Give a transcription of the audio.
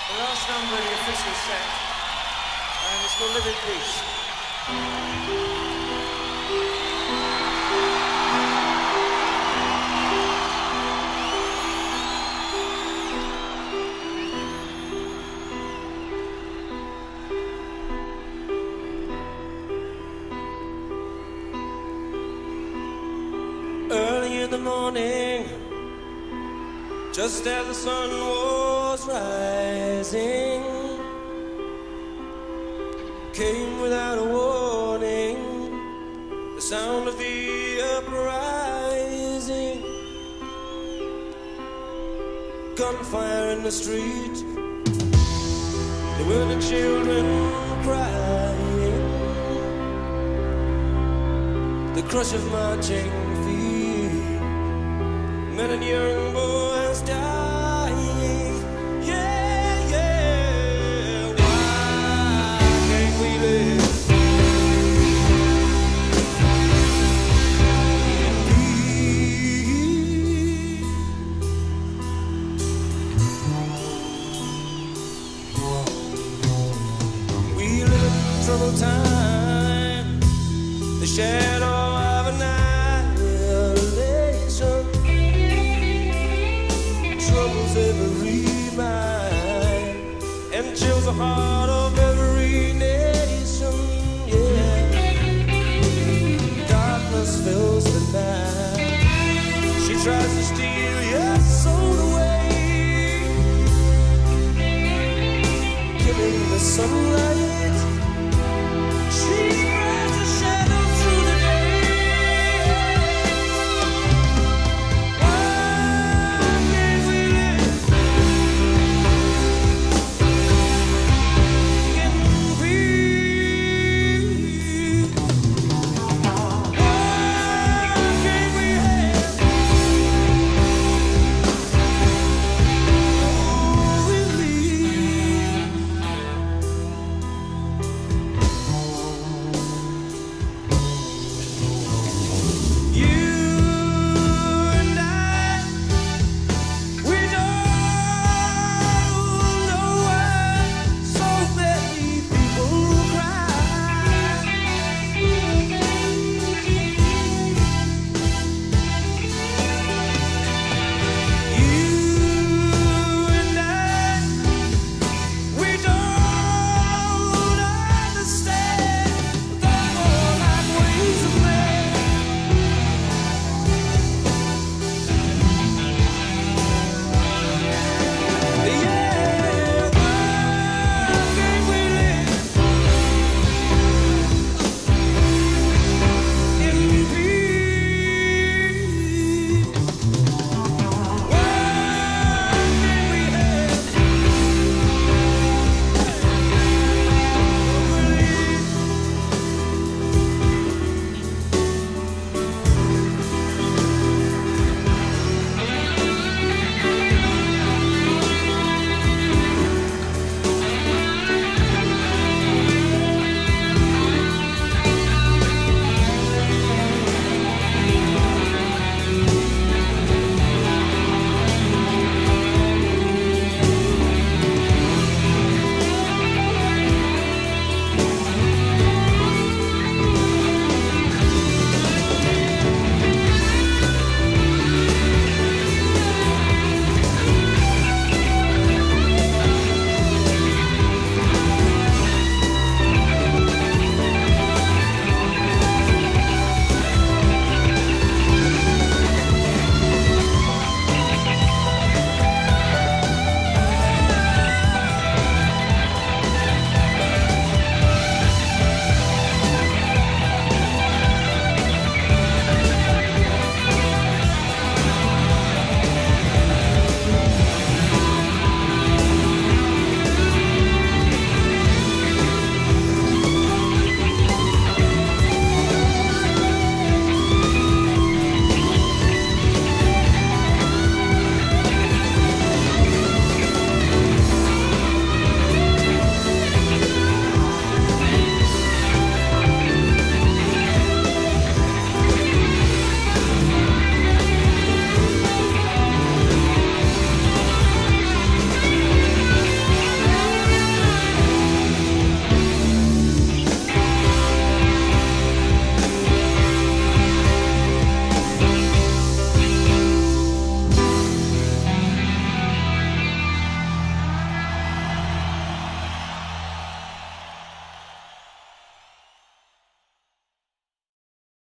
The last number in the official set, and it's called Live in Peace. Early in the morning, just as the sun was rising, came without a warning the sound of the uprising. Gunfire in the street, the women and children crying, the crush of marching feet, men and young boys dying. Yeah, yeah. Why can't we live in peace? We live in troubled time, the shadow of annihilation troubles every mind and chills the heart of every nation. Yeah, darkness fills the night. She tries to steal your soul away, killing the sunlight.